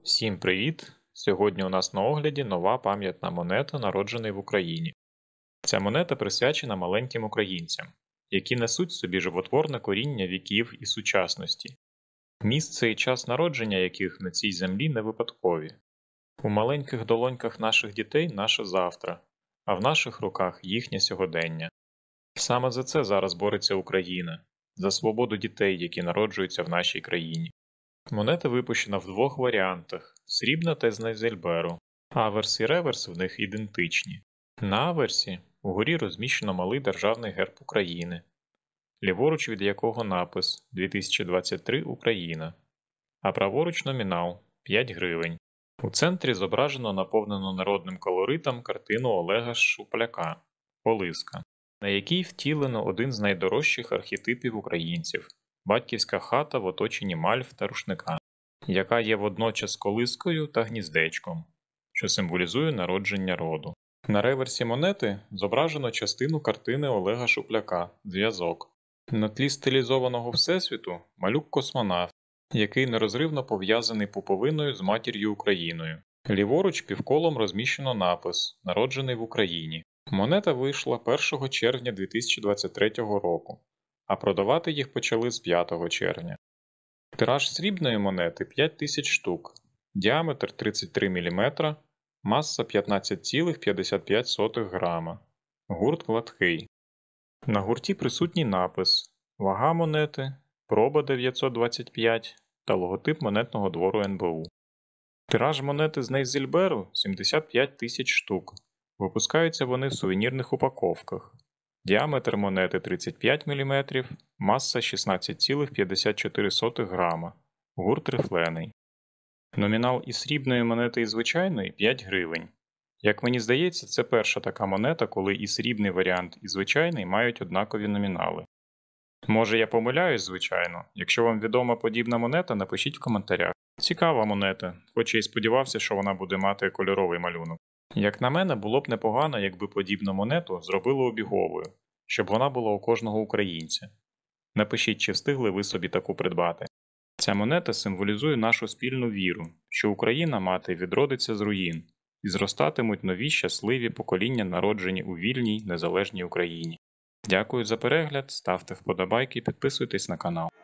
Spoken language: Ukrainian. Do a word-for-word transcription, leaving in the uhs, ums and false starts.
Всім привіт! Сьогодні у нас на огляді нова пам'ятна монета, народжений в Україні. Ця монета присвячена маленьким українцям, які несуть в собі животворне коріння віків і сучасності. Місце і час народження яких на цій землі не випадкові. У маленьких долоньках наших дітей наше завтра, а в наших руках їхнє сьогодення. Саме за це зараз бореться Україна, за свободу дітей, які народжуються в нашій країні. Монета випущена в двох варіантах – срібна та з Нейзельберу. Аверс і реверс в них ідентичні. На аверсі угорі розміщено малий державний герб України, ліворуч від якого напис дві тисячі двадцять три Україна, а праворуч номінал – п'ять гривень. У центрі зображено наповнену народним колоритом картину Олега Шупляка «Колиска», на якій втілено один з найдорожчих архетипів українців – батьківська хата в оточенні мальв та рушника, яка є водночас колискою та гніздечком, що символізує народження роду. На реверсі монети зображено частину картини Олега Шупляка «Зв'язок». На тлі стилізованого всесвіту малюк-космонавт, який нерозривно пов'язаний пуповиною з матір'ю Україною. Ліворуч півколом розміщено напис «Народжений в Україні». Монета вийшла першого червня дві тисячі двадцять третього року, а продавати їх почали з п'ятого червня. Тираж срібної монети – п'ять тисяч штук, діаметр тридцять три міліметри, маса п'ятнадцять цілих п'ятдесят п'ять сотих грама. Гурт гладкий. На гурті присутній напис, вага монети, проба дев'ятсот двадцять п'ять та логотип монетного двору ен бе у. Тираж монети з Нейзельберу – сімдесят п'ять тисяч штук. Випускаються вони в сувенірних упаковках. Діаметр монети тридцять п'ять міліметрів, маса шістнадцять цілих п'ятдесят чотири сотих грама. Гурт рифлений. Номінал і срібної монети і звичайної – п'ять гривень. Як мені здається, це перша така монета, коли і срібний варіант, і звичайний мають однакові номінали. Може я помиляюсь, звичайно. Якщо вам відома подібна монета, напишіть в коментарях. Цікава монета, хоч я й сподівався, що вона буде мати кольоровий малюнок. Як на мене, було б непогано, якби подібну монету зробили обіговою, щоб вона була у кожного українця. Напишіть, чи встигли ви собі таку придбати. Ця монета символізує нашу спільну віру, що Україна мати відродиться з руїн, і зростатимуть нові щасливі покоління, народжені у вільній, незалежній Україні. Дякую за перегляд, ставте вподобайки і підписуйтесь на канал.